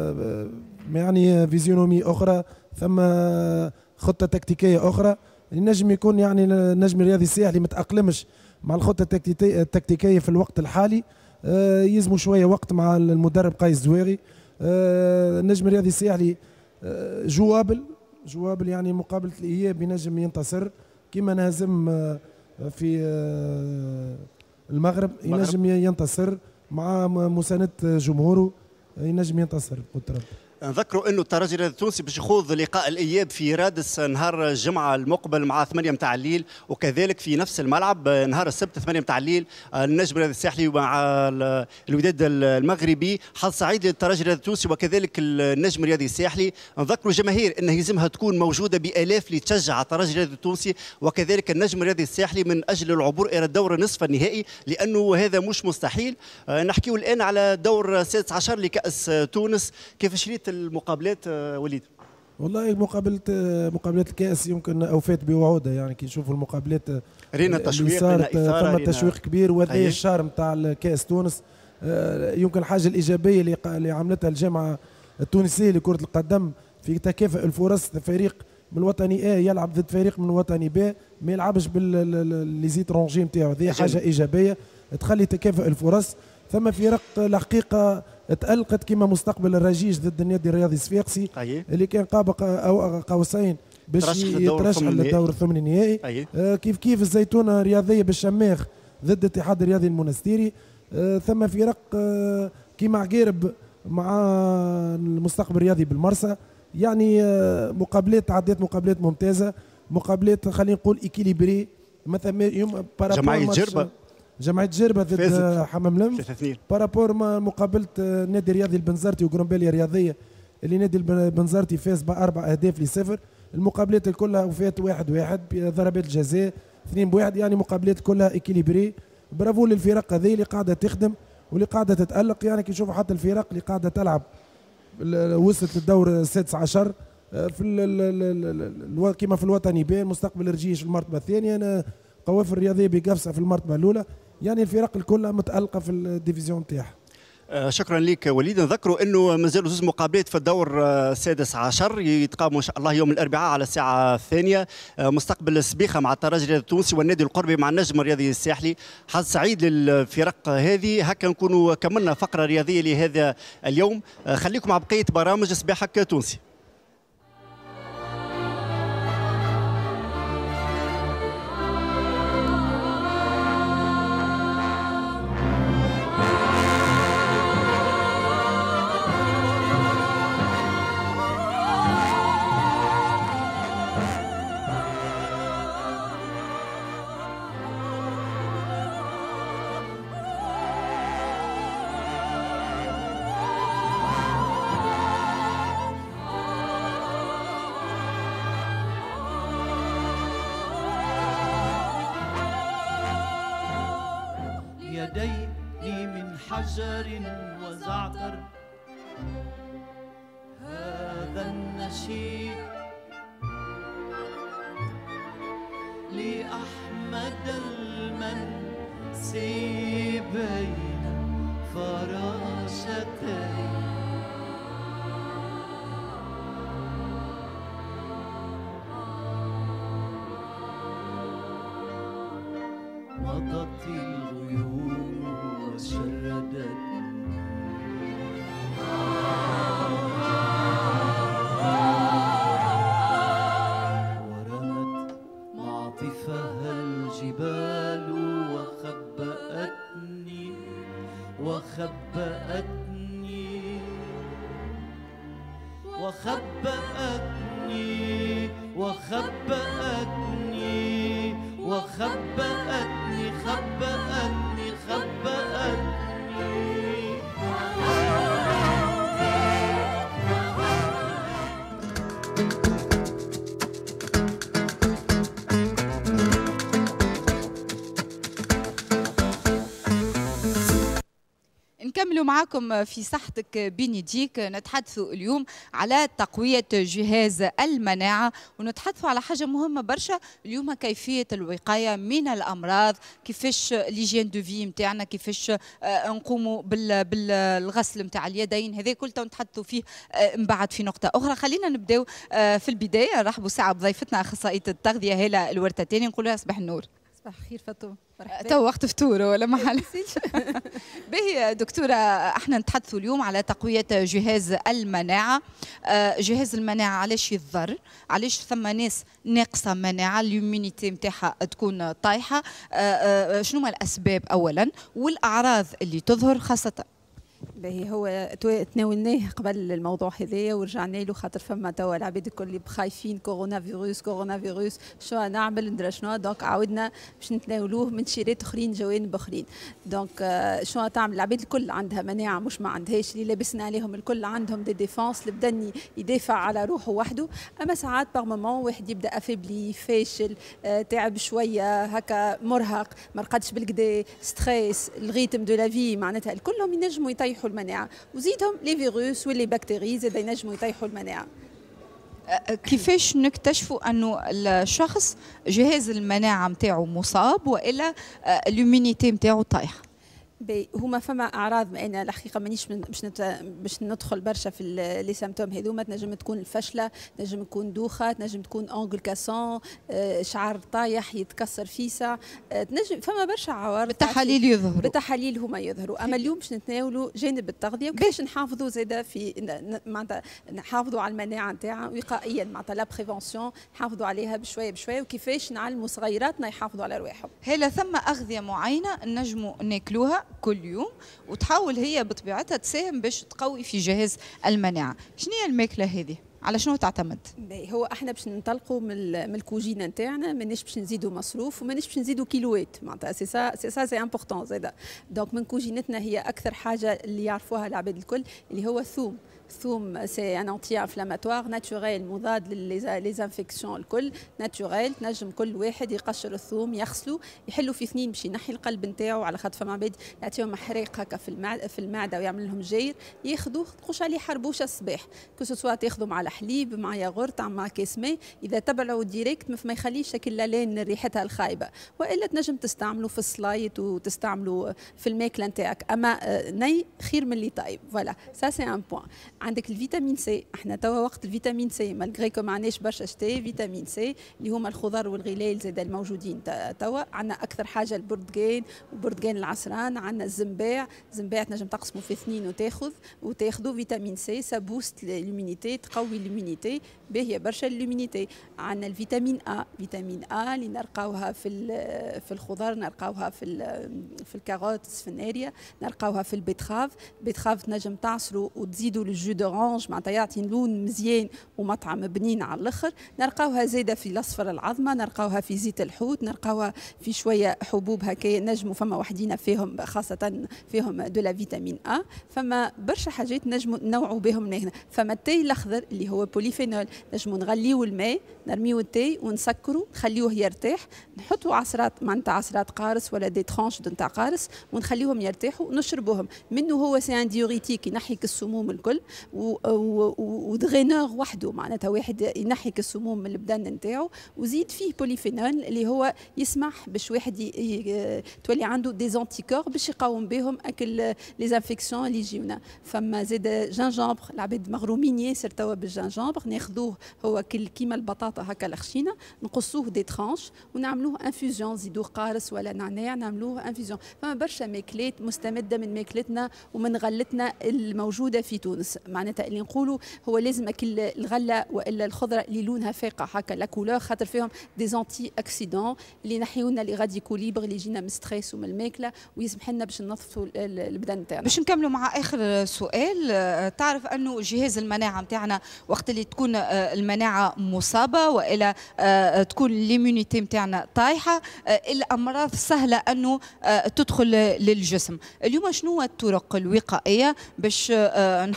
يعني فيزيونومي اخرى، ثم خطه تكتيكيه اخرى. النجم يكون يعني النجم الرياضي الساحلي متاقلمش مع الخطه التكتيكيه في الوقت الحالي، يلزموا شويه وقت مع المدرب قيس زويغي. النجم الرياضي الساحلي جوابل جوابل يعني مقابله الاياب ينجم ينتصر كما نهزم في المغرب، ينجم ينتصر مع مساندة جمهوره، ينجم ينتصر بقدر ربي. نذكروا انه الترجي الرياضي التونسي باش يخوض لقاء الاياب في رادس نهار الجمعه المقبل مع ثمانية متاع الليل، وكذلك في نفس الملعب نهار السبت ثمانية متاع الليل النجم الرياضي الساحلي مع الوداد المغربي. حظ سعيد للترجي الرياضي التونسي وكذلك النجم الرياضي الساحلي. نذكروا الجماهير انه يلزمها تكون موجوده بالاف لتشجع الترجي الرياضي التونسي وكذلك النجم الرياضي الساحلي من اجل العبور الى الدور نصف النهائي، لانه هذا مش مستحيل. نحكيو الان على دور السادس عشر لكاس تونس. كيف شريت المقابلات وليد؟ والله مقابلة مقابلات الكأس يمكن أوفيت بوعودها، يعني كي نشوفوا المقابلات رينا التشويق صارت ثم تشويق كبير، وهذا الشهر نتاع كأس تونس. يمكن الحاجة الإيجابية اللي عملتها الجامعة التونسية لكرة القدم في تكافؤ الفرص، فريق من الوطني A يلعب ضد فريق من الوطني B ما يلعبش بالليزيترونجي نتاعو، هذه حاجة إيجابية تخلي تكافؤ الفرص. ثم فرق الحقيقة تألقت كما مستقبل الرجيج ضد النادي الرياضي الصفاقسي اللي كان قاب قوسين باش يترشح للدور الثمن النهائي. آه كيف كيف الزيتونة الرياضية بالشماخ ضد الاتحاد الرياضي المنستيري. آه ثم فرق آه كيما عقيرب مع المستقبل الرياضي بالمرسى. يعني آه مقابلات عدات مقابلات ممتازة، مقابلات خلينا نقول ايكيليبري. مثلا يوم جمعية جربة جمعية جربة ضد حمام لم بارابور مقابلة النادي الرياضي البنزرتي وجرومبيليا الرياضية اللي نادي البنزرتي فاز بأربع أهداف لصفر. المقابلات الكلها وفات واحد واحد ضربات الجزاء اثنين بواحد، يعني مقابلات كلها اكيليبري. برافو للفرق هذه اللي قاعدة تخدم واللي قاعدة تتألق. يعني كي نشوفوا حتى الفرق اللي قاعدة تلعب وصلت للدور السادس عشر في كما في الوطني بين مستقبل الرجيج في المرتبة الثانية، أنا قوافل الرياضية بقفصة في المرتبة الأولى. يعني الفرق الكل متألقة في الديفيزيون نتاعها. آه شكرا لك وليد. نذكروا انه مازالوا زوج مقابلات في الدور السادس عشر يتقاموا ان شاء الله يوم الاربعاء على الساعه الثانيه. آه مستقبل السبيخه مع الترجي الرياضي التونسي والنادي القربي مع النجم الرياضي الساحلي. حظ سعيد للفرق هذه. هكا نكونوا كملنا فقره رياضيه لهذا اليوم. آه خليكم مع بقيه برامج صباحك تونسي. يديني من حجر وزعتر هذا النشيد لأحمد المنسي بين فراشتين مضت الغيوم وشردتني ورمت معطفها الجبال وخبأتني وخبأتني وخبأتني وخبأتني وخبأتني خبأتني خبأتني. نكملوا معكم في صحتك بين يديك. نتحدثوا اليوم على تقوية جهاز المناعة، ونتحدثوا على حاجة مهمة برشا اليوم، كيفية الوقاية من الأمراض، كيفاش ليجين دو في نتاعنا، كيفاش نقوموا بالغسل نتاع اليدين. هذا كل تو نتحدثوا فيه من بعد في نقطة أخرى. خلينا نبداو في البداية. نرحبوا ساعة بضيفتنا أخصائية التغذية هالة الورتتاني، نقول لها صباح النور. صباح الخير فاطمه. تو وقت فطور ولا محل؟ باهي دكتوره، احنا نتحدثوا اليوم على تقويه جهاز المناعه. جهاز المناعه علاش يضر؟ علاش ثم ناس ناقصه مناعه، اليومينيتي نتاعها تكون طايحه؟ شنو هما الاسباب اولا والاعراض اللي تظهر خاصه؟ باهي هو تناولناه قبل الموضوع هذايا ورجعنا له، خاطر فما توا العباد الكل خايفين كورونا فيروس كورونا فيروس شنو نعمل ندرا شنو، دونك عاودنا باش نتناولوه من شيرات اخرين جوانب اخرين. دونك شنو تعمل العباد الكل عندها مناعه، مش ما عندهاش، اللي لابسنا عليهم الكل عندهم دي ديفونس، اللي بدا يدافع على روحه وحده. اما ساعات باغ مومون واحد يبدا افيبلي فاشل، آه تعب شويه هكا، مرهق، ما رقدش بالكدا، ستريس، الريتم دو لافي، معناتها كلهم ينجموا يطيحوا المناعه، وزيدهم لي فيروس واللي بكتيري زاد ينجموا يطيحوا المناعه. كيفاش نكتشفوا انه الشخص جهاز المناعه نتاعو مصاب والا اليومينيتي نتاعو طايحه؟ هما فما اعراض، انا الحقيقه مانيش باش باش ندخل برشا في لي سيمبتوم هذوما. تنجم تكون الفشله، تنجم تكون دوخه، تنجم تكون اونغل كاسون، شعر طايح يتكسر فيسع، تنجم فما برشا عوارض. بالتحاليل يظهروا، بالتحاليل هما يظهروا. اما اليوم باش نتناولوا جانب التغذيه وكيفاش نحافظوا زاده في معناتها نحافظوا على المناعه نتاعها وقائيا، معناتها لا بريفونسيون نحافظوا عليها بشويه بشويه، وكيفاش نعلموا صغيراتنا يحافظوا على رواحهم. هلا ثم اغذيه معينه نجموا ناكلوها كل يوم وتحاول هي بطبيعتها تساهم باش تقوي في جهاز المناعه. شنو هي الماكله هذه؟ على شنو تعتمد؟ هو احنا باش ننطلقوا من من الكوجينه نتاعنا، مانيش باش نزيدوا مصروف ومانيش باش نزيدوا كيلوات، معناتها سي سا سي سا سي امبورطون زاده. دونك من كوجينتنا هي اكثر حاجه اللي يعرفوها العباد الكل اللي هو الثوم. الثوم سي ان انتي انفلاماتوار ناتوريل، مضاد للانفكسيون الكل ناتوريل. تنجم كل واحد يقشر الثوم يغسلو يحلو في اثنين باش ينحي القلب نتاعو، على خاطر فما عباد يعطيهم حريق هكا في المعده في المعده ويعمل لهم جير، ياخذوه تخش عليه حربوشه الصباح، كو سوا تاخذوا مع الحليب مع ياغورت مع كيس ماء، اذا تبعوا ديريكت ما يخليش شكل لالين ريحتها الخايبه. والا تنجم تستعملوا في السلايط وتستعملوا في الماكله نتاعك، اما ني خير من اللي طايب. فوالا سا سي ان بوين. عندك الفيتامين سي، احنا توا وقت الفيتامين سي مالغري كو ما عندناش برشا شتاي فيتامين سي اللي هما الخضر والغلال زاد الموجودين توا. عندنا اكثر حاجه البرتقال وبرتقال العصران، عندنا الزنباع، الزنباع تنجم تقسمه في اثنين وتاخذ وتاخذوا فيتامين سي، سا بوست لومينيتي، تقوي لومينيتي، باهيه برشا لومينيتي. عندنا الفيتامين ا، فيتامين ا اللي نلقاوها في في الخضر، نلقاوها في في الكاروت السفناريه، نلقاوها في البيتخاف. البيتخاف تنجم تعصروا وتزيدوا الجو دورانج، معناتها يعطي لون مزيان ومطعم بنين على الاخر. نلقاوها زاده في الاصفر العظمه، نلقاوها في زيت الحوت، نلقاوها في شويه حبوب هكايا نجموا فما وحدينا فيهم خاصه فيهم دو لا فيتامين ا. فما برشا حاجات نجموا نوعوا بهم من هنا. فما التاي الاخضر اللي هو بوليفينول، نجموا نغليو الماء، نرميو التاي ونسكروا، نخليوه يرتاح، نحطوا عصرات معناتها عصرات قارص ولا دي ترانش نتاع قارص ونخليوهم يرتاحوا ونشربوهم. منه هو سي ان ديوريتيك ينحيك السموم الكل، ودغينور وحده، معناتها واحد ينحيك السموم من البدن نتاعو، وزيد فيه بوليفينول اللي هو يسمح باش واحد تولي عنده دي زانتيكور باش يقاوم بهم اكل لي زانفيكسيون اللي يجيونا. فما زاد جنجامبر، العباد مغرومين ياسر توا بالجنجامبر، ناخذوه هو كيما البطاطا هكا الخشينه، نقصوه دي ترانش ونعملوه انفيزيون، نزيدوه قارص ولا نعناع نعملوه انفيزيون. فما برشا ماكلات مستمده من ماكلتنا ومن غلتنا الموجوده في تونس، معناتها اللي نقولوا هو لازم اكل الغله والا الخضره اللي لونها فاقع هكا لا كولور، خاطر فيهم دي زانتي اكسيدون اللي ينحيونا لي غاديكو ليبر اللي يجينا من ستريس ومن الماكله ويسمح لنا باش ننظفوا البدن نتاعنا. باش نكملوا مع اخر سؤال. تعرف انه جهاز المناعه نتاعنا وقت اللي تكون المناعه مصابه والا تكون ليمونيتي نتاعنا طايحه، الامراض سهله انه تدخل للجسم. اليوم شنو الطرق الوقائيه باش نحافظوا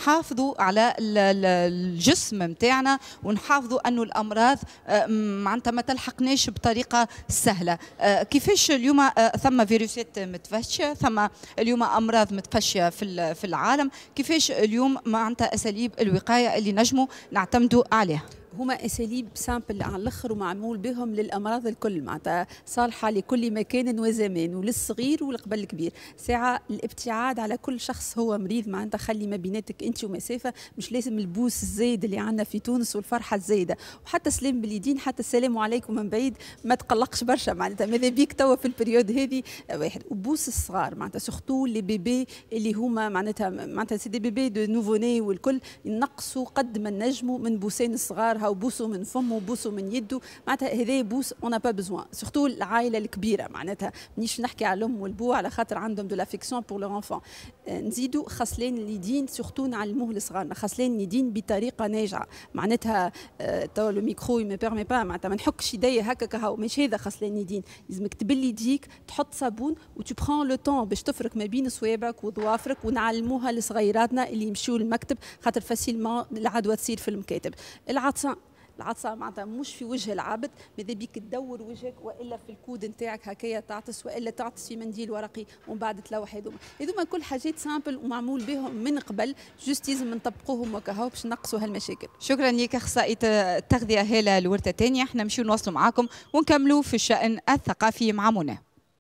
نحافظوا على الجسم نتاعنا ونحافظوا انه الامراض معناتها ما تلحقناش بطريقه سهله. كيفاش اليوم ثم فيروسات متفشيه، ثم اليوم امراض متفشيه في في العالم، كيفاش اليوم معناتها اساليب الوقايه اللي نجموا نعتمدوا عليها؟ هما اساليب سامبل على الاخر ومعمول بهم للامراض الكل، معناتها صالحه لكل مكان وزمان وللصغير والقبل الكبير. ساعه الابتعاد على كل شخص هو مريض، معناتها خلي ما بيناتك انت ومسافه، مش لازم البوس الزايد اللي عندنا في تونس والفرحه الزايده، وحتى سلام باليدين، حتى السلام عليكم من بعيد ما تقلقش برشا، معناتها ماذا بيك توا في البريود هذه واحد. وبوس الصغار معناتها سورتو لي بيبي اللي هما معناتها معناتها سي دي بيبي دو نوفوني والكل، ينقصوا قد ما نجموا من بوسين الصغار، هاو بوسوا من فمه وبوسوا من يده، معناتها هذا بوس اون با بزوان، سورتو العائله الكبيره، معناتها مانيش نحكي على الام والبو على خاطر عندهم دو لافيكسيون بور لور انفون. نزيدوا خصلين اليدين، سورتو نعلموه لصغارنا خصلين اليدين بطريقه ناجعه، معناتها تو لو ميكرو ما بيرمي با، معناتها ما نحكش يديا هكاك، هاو مش هذا خصلين اليدين، لازمك تبلي يديك تحط صابون وتو برون لو طون باش تفرك ما بين صوابعك وظوافرك، ونعلموها لصغيراتنا اللي يمشيوا للمكتب خاطر فاسيلمون العدوى تصير في المكاتب. العطسه العطسه معناتها مش في وجه العبد، ماذا بيك تدور وجهك والا في الكود نتاعك هكايا تعطس، والا تعطس في منديل ورقي ومن بعد تلوح. هذوما هذوما كل حاجات سامبل ومعمول بهم من قبل، جوست لازم نطبقوهم وكهو باش نقصوا هالمشاكل. شكرا لك اخصائيه التغذيه هاله الورده الثانيه. احنا نمشيو نواصلوا معاكم ونكملوا في الشان الثقافي مع منى.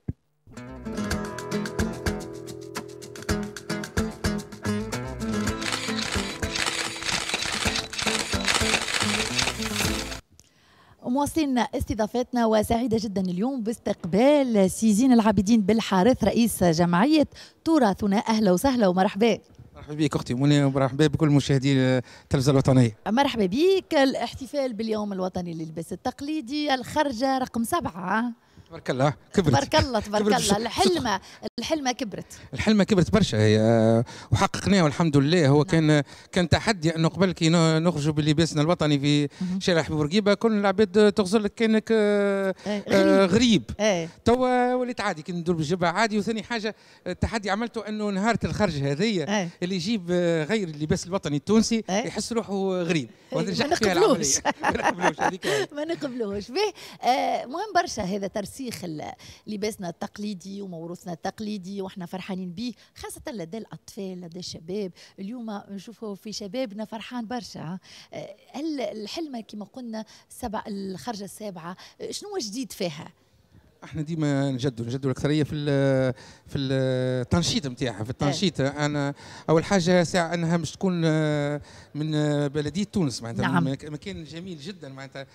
مواصلين استضافتنا وسعيدة جدا اليوم باستقبال سيزين العابدين بالحارث رئيس جمعية تراثنا. أهلا وسهلا ومرحبا. مرحبا بك اختي منى ومرحبا بكل مشاهدي التلفزه الوطنيه. مرحبا بك. الاحتفال باليوم الوطني لللباس التقليدي، الخرجة رقم سبعة. تبارك الله كبرت. تبارك الله تبارك الله. الحلمة الحلمة كبرت. الحلمة كبرت برشا هي وحققناها والحمد لله. هو نعم. كان كان تحدي انه قبل كي نخرجوا بلباسنا الوطني في شارع حبيب بورقيبه كل العباد تغزر لك كانك غريب, غريب. ايه. توا وليت عادي كي ندور بالجبهه عادي. وثاني حاجه التحدي عملته انه نهار الخرج هذيا ايه. اللي يجيب غير اللباس الوطني التونسي ايه. يحس روحه غريب. وهذا نجحت فيها العمليه. ما نقبلوش هذيك ما نقبلوش به. آه مهم برشا هذا ترسيخ لباسنا التقليدي وموروثنا التقليدي واحنا فرحانين به، خاصة لدى الأطفال لدى الشباب. اليوم نشوفوا في شبابنا فرحان برشا. هل الحلمة كما قلنا سبع الخرجة السابعة شنو جديد فيها؟ احنا ديما نجدوا نجدوا الاكثريه في في التنشيط نتاعها. في التنشيط انا اول حاجه ساعه انها مش تكون من بلديه تونس معناتها. نعم. مكان جميل جدا معناتها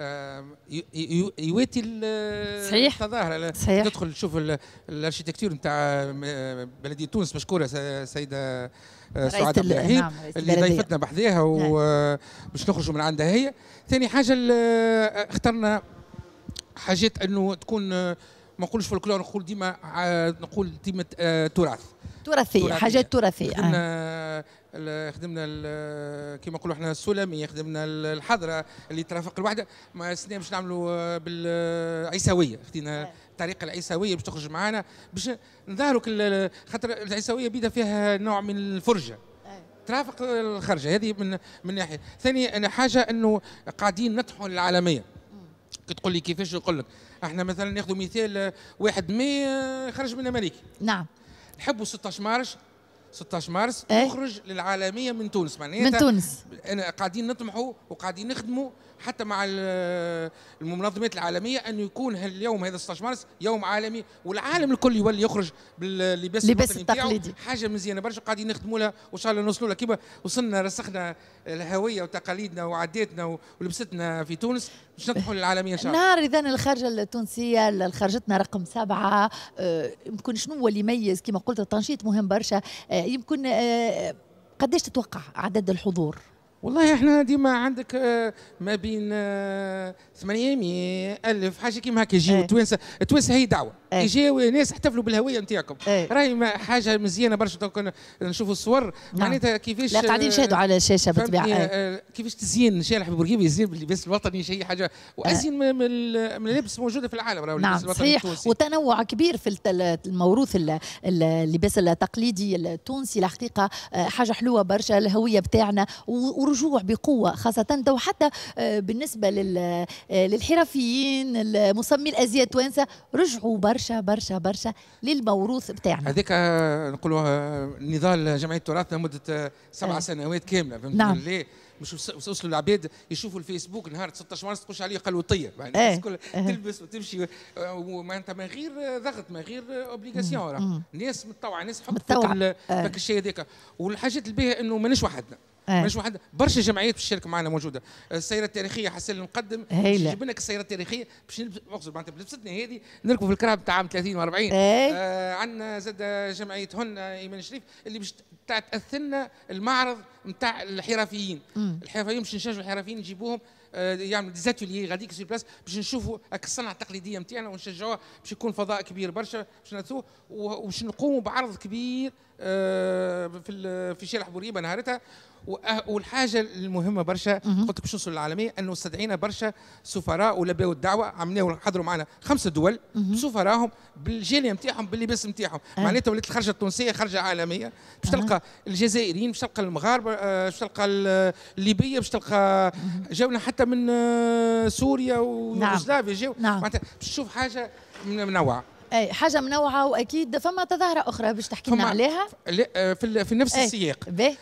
يواتي التظاهره. تدخل تشوف الاركيتكتور نتاع بلديه تونس مشكوره سيده سعاد الابراهيم نعم. اللي ضيفتنا بحذاها وباش نخرجوا من عندها هي. ثاني حاجه اخترنا حاجات انه تكون ما نقولش فولكلور، نقول ديما نقول ديما تراث تراثيه، حاجات تراثيه. خدمنا خدمنا كيما نقولوا احنا السلميه، خدمنا الحضره اللي ترافق الوحده. ما السنه باش نعملوا بالعيساويه، خدينا الطريقه العيساويه باش تخرج معنا باش نظهروا خاطر العيساويه بيدا فيها نوع من الفرجه ترافق الخرجه هذه من من ناحيه. ثاني حاجه انه قاعدين نطحوا العالميه. كي تقول لي كيفاش نقول لك احنا مثلا ناخذ مثال واحد ماي خرج من امريكا. نعم. نحبوا ستة عشر مارس ستة عشر مارس ايه؟ نخرج للعالميه من تونس معناتها من تونس. انا قاعدين نطمحوا وقاعدين نخدموا حتى مع المنظمات العالميه انه يكون اليوم هذا ستة عشر مارس يوم عالمي والعالم الكل يولي يخرج باللباس التقليدي. حاجه مزيانه برشا قاعدين نخدموا لها وان شاء الله نوصلوا لها. كيما وصلنا رسخنا الهويه وتقاليدنا وعاداتنا ولبستنا في تونس باش نطمحوا للعالميه ان شاء الله. نهار اذا الخرجه التونسيه خرجتنا رقم سبعه يمكن آه شنو هو اللي يميز كما قلت التنشيط مهم برشا. آه يمكن آه قداش تتوقع عدد الحضور؟ والله احنا ديما عندك ما بين ثمانمائة ألف حاجه كيما هكا يجيو التوانسه. التوانسه هي دعوه يجيو ناس يحتفلوا بالهويه نتاعكم. راهي حاجه مزيانه برشا. كنا نشوفوا الصور معناتها كيفاش لا قاعدين نشاهدوا على الشاشه بالطبيعه كيفاش تزيين شارع بورقيبه يزين باللباس الوطني شيء حاجه وازين من اللبس موجوده في العالم. راهو نعم صحيح وتنوع كبير في الموروث اللباس التقليدي التونسي الحقيقه حاجه حلوه برشا. الهويه بتاعنا ورجوع بقوه خاصه وحتى بالنسبه للحرفيين المصممي الازياء التوانسه رجعوا برشا برشا برشا للموروث بتاعنا. هذاك نقولوا نضال جمعيه تراثنا مده سبع سنوات كامله. فهمت نعم. ليه؟ مش وصلوا العباد يشوفوا الفيسبوك نهار ستة عشر مارس تخش عليه قلوطيه يعني ايه الناس كل تلبس وتمشي ومعناتها من غير ضغط من غير اوبليغاسيون. ناس متطوعه ناس حب فك الشيء هذاك. والحاجات الباهيه انه ماناش وحدنا مش واحد برشا جمعيات بالشركه معنا موجوده. السياره التاريخيه حسن المقدم يجيب لك السياره التاريخيه باش نقصد معناتها بلبستنا هذه نركبوا في الكراب تاع عام ثلاثين وأربعين. آه عندنا زاد جمعيه هن ايمان الشريف اللي باش تاثلنا المعرض نتاع الحرفيين. الحرفيين باش نشجعوا الحرفيين نجيبوهم يعملوا ديزاتولي غاديك سي بلاس باش نشوفوا الصنعه التقليديه نتاعنا ونشجعوها باش يكون فضاء كبير برشا باش نثوه وباش نقوموا بعرض كبير في في شارع بورقيبه نهارتها. والحاجه المهمه برشا قلت لك باش نوصلوا للعالميه انه استدعينا برشا سفراء ولباو الدعوه عملناو حضروا معنا خمسه دول سفراهم بالجاليه نتاعهم باللباس نتاعهم. معناتها ولات الخرجه التونسيه خرجه عالميه باش تلقى الجزائريين باش تلقى المغاربه باش تلقى الليبيه باش تلقى جاونا حتى من سوريا ويوغوسلافيا جاو. معناتها باش تشوف حاجه منوعه. اي حاجه منوعه واكيد فما تظاهره اخرى باش تحكي لنا عليها في في نفس السياق.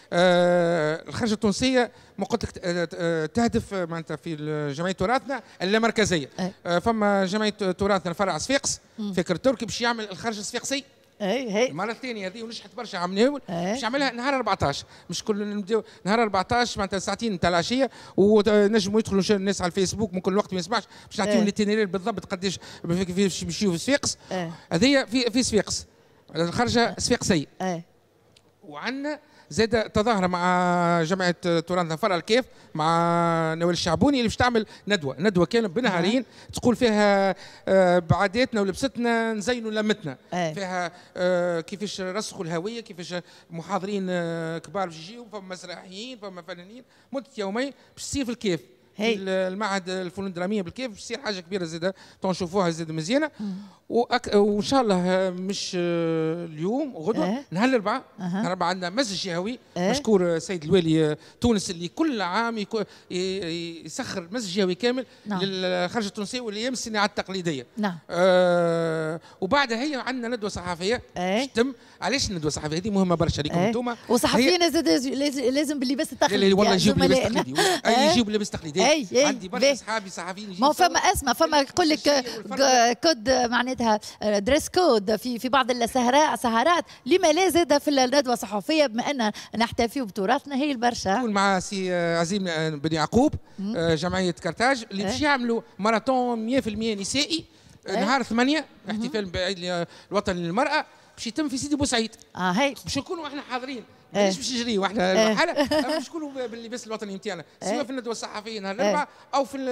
آه الخرجه التونسيه ما قلت لك تهدف معناتها في جمعيه تراثنا اللامركزيه. آه فما جمعيه تراثنا فرع صفاقس فكر تركي باش يعمل الخرجه الصفاقسيه. اي هي المره الثانيه هذه ونجحت برشا عملناها باش نعملها نهار أربعطاش مش كل نبداو نهار أربعطاش معناتها ساعتين نتاع العشيه ونجموا يدخلوا الناس على الفيسبوك ممكن الوقت ما يسمعش باش نعطيهم الاتينيرير بالضبط قداش باش يمشيو في صفاقس. هذه في في صفاقس الخرجه صفاقسيه. وعندنا زاد تظاهره مع جمعيه تراثنا فرع الكيف مع نوال الشعبوني اللي باش تعمل ندوه ندوه كانت بنهارين تقول فيها بعاداتنا ولبستنا نزينوا لمتنا. فيها كيفاش رسخوا الهويه كيفاش محاضرين كبار باش يجيو فما مسرحيين فما فنانين مده يومين باش تصير في الكيف في المعهد الفنون الدراميه بالكيف باش تصير حاجه كبيره زاده نشوفوها زاد مزيانه. وأك... وان شاء الله مش اليوم وغدوه أه. نهار الاربعاء أه. نهار الاربعاء عندنا مسجد شهوي أه. مشكور سيد الوالي تونس اللي كل عام يكو... يسخر مسجد شهوي كامل نعم. للخرجه التونسيه والايام الصناعه التقليديه. نعم. آه وبعدها هي عندنا ندوه صحفيه أه. تتم. علاش الندوه الصحفيه هذه مهمه برشا لكم انتم أه. وصحفيين زاد لازم باللباس التقليدي. والله يجيبوا باللباس التقليدي اي يجيبوا باللباس التقليدي. عندي برشا اصحابي صحفيين ما فما اسمع فما يقول لك كود معناتها دريس كود في في بعض السهرات سهرات لما لا زاد في الندوه الصحفيه بما ان نحتفي بتراثنا هي البرشا. نكون مع سي عزيم بن يعقوب جمعيه كرتاج اللي باش يعملوا ماراثون مئة بالمئة نسائي نهار ثمانية احتفال بعيد الوطني للمراه باش يتم في سيدي بوسعيد. اه هي باش نكونوا احنا حاضرين ماناش باش نجريو احنا الحاله باش نكونوا باللباس الوطني نتاعنا سواء في الندوه الصحفيه نهار الاربعاء او في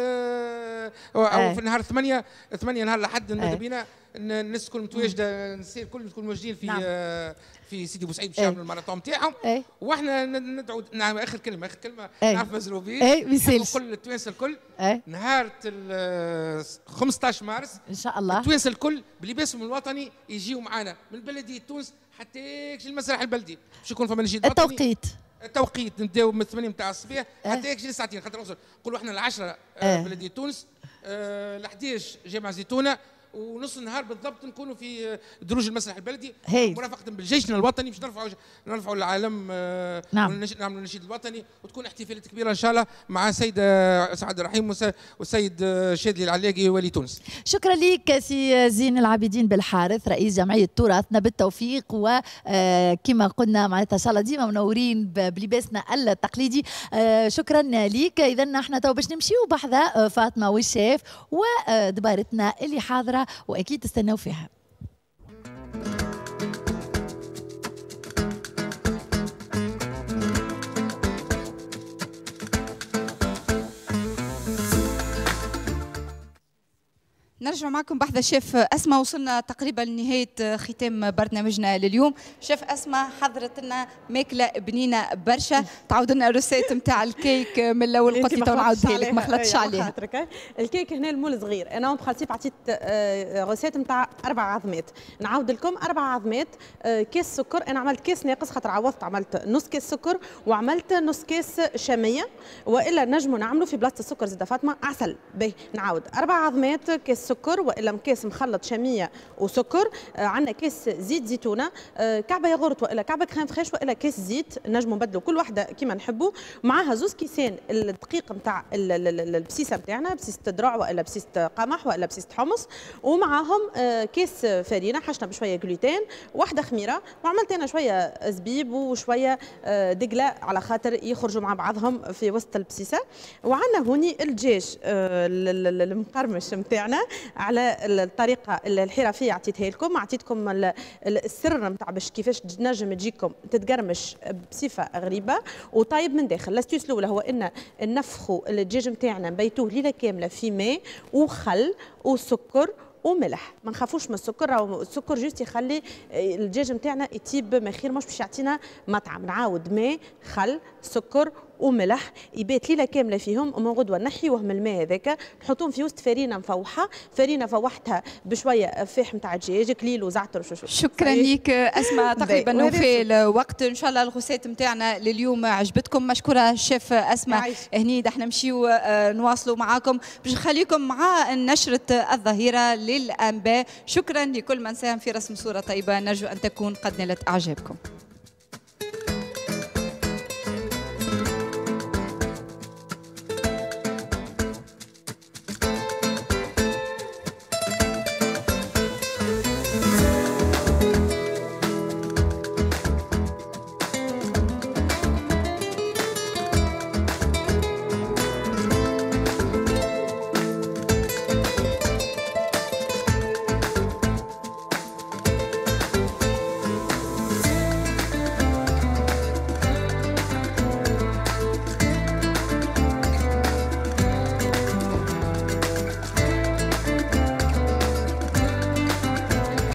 او في نهار ثمانية ثمانية نهار الاحد ماذا بينا الناس تكون متواجده النساء الكل تكون موجودين في نعم. في سيدي بوسعيد باش يعملوا الماراثون نتاعهم. واحنا ندعو نعم اخر كلمه اخر كلمه نعرف مزروبين نقول التوانسه الكل نهار خمسطاش مارس ان شاء الله التوانسه الكل بلباسهم الوطني يجيوا معنا من بلديه تونس حتى المسرح البلدي باش يكون فما نشيد وطني. التوقيت التوقيت نبداو من ثمانية نتاع الصباح حتى يكفي ساعتين خاطر نوصل نقولوا احنا العشرة بلديه تونس ل حداش جامع زيتونه ونص النهار بالضبط نكونوا في دروج المسرح البلدي مرافقه بالجيشنا الوطني باش نرفعوا نرفعوا العالم. نعم. نعملوا النشيد الوطني وتكون احتفالات كبيره ان شاء الله مع سيد سعد الرحيم والسيد شادلي العلاقي ولي تونس. شكرا لك سي زين العابدين بالحارث رئيس جمعيه تراثنا بالتوفيق وكما قلنا معناتها ان شاء الله ديما منورين بلباسنا التقليدي. شكرا لك. اذا احنا تو باش نمشيو بحذا فاطمه والشيف ودبارتنا اللي حاضره واكيد تستناو فيها. نرجع معكم بعد شيف أسماء. وصلنا تقريبا لنهاية ختام برنامجنا لليوم. شيف أسماء حضرت لنا ماكلة بنينة برشا، تعاود لنا الريسيت نتاع الكيك من الأول قلت لي تو نعاودها لك ما خلطتش عليها. الكيك هنا المول صغير، أنا برانسيب عطيت ريسيت نتاع أربع عظمات، نعاود لكم أربع عظمات. كيس سكر، أنا عملت كيس ناقص خاطر عوضت، عملت نص كيس سكر وعملت نص كيس شامية، وإلا نجموا نعملوا في بلاصة السكر زيادة فاطمة عسل. باهي نعاود أربع عظمات كيس سكر، والا مكيس مخلط شاميه وسكر. آه عندنا كيس زيت زيتونه، آه كعبه ياغورت والا كعبه كريم فريش والا كيس زيت، نجموا نبدلوا كل واحده كيما نحبوا. معاها زوز كيسين الدقيق نتاع البسيسه نتاعنا، بسيسه ذرع والا بسيسه قمح والا بسيسه حمص، ومعاهم آه كيس فرينه حشنا بشويه جلوتين، واحده خميره، وعملت انا شويه زبيب وشويه آه دقله على خاطر يخرجوا مع بعضهم في وسط البسيسه. وعندنا هوني الدجاج آه المقرمش نتاعنا على الطريقه الحرفيه عطيتها لكم، عطيتكم السر نتاع باش كيفاش تنجم تجيكم تتقرمش بصفه غريبه وطايب من داخل. لاستيوس الاولى هو ان نفخوا الدجاج نتاعنا نبيتوه ليله كامله في ماء وخل وسكر وملح، ما نخافوش من السكر، راهو السكر جوست يخلي الدجاج نتاعنا يطيب مخير، مش باش يعطينا مطعم. نعاود ماء خل سكر وملح يبات ليله كامله فيهم، ومن غدوه نحيوه من الماء هذاك نحطوهم في وسط فرينه مفوحه، فرينه فوحتها بشويه فاح نتاع دجاج كليل وزعتر وشوشو. شكرا ليك اسماء، تقريبا وفي الوقت. ان شاء الله الغسات نتاعنا لليوم عجبتكم. مشكوره شيف اسماء هنيد. احنا نمشيو نواصلوا معاكم باش نخليكم مع نشره الظهيره للانباء. شكرا لكل من ساهم في رسم صوره طيبه، نرجو ان تكون قد نالت اعجابكم.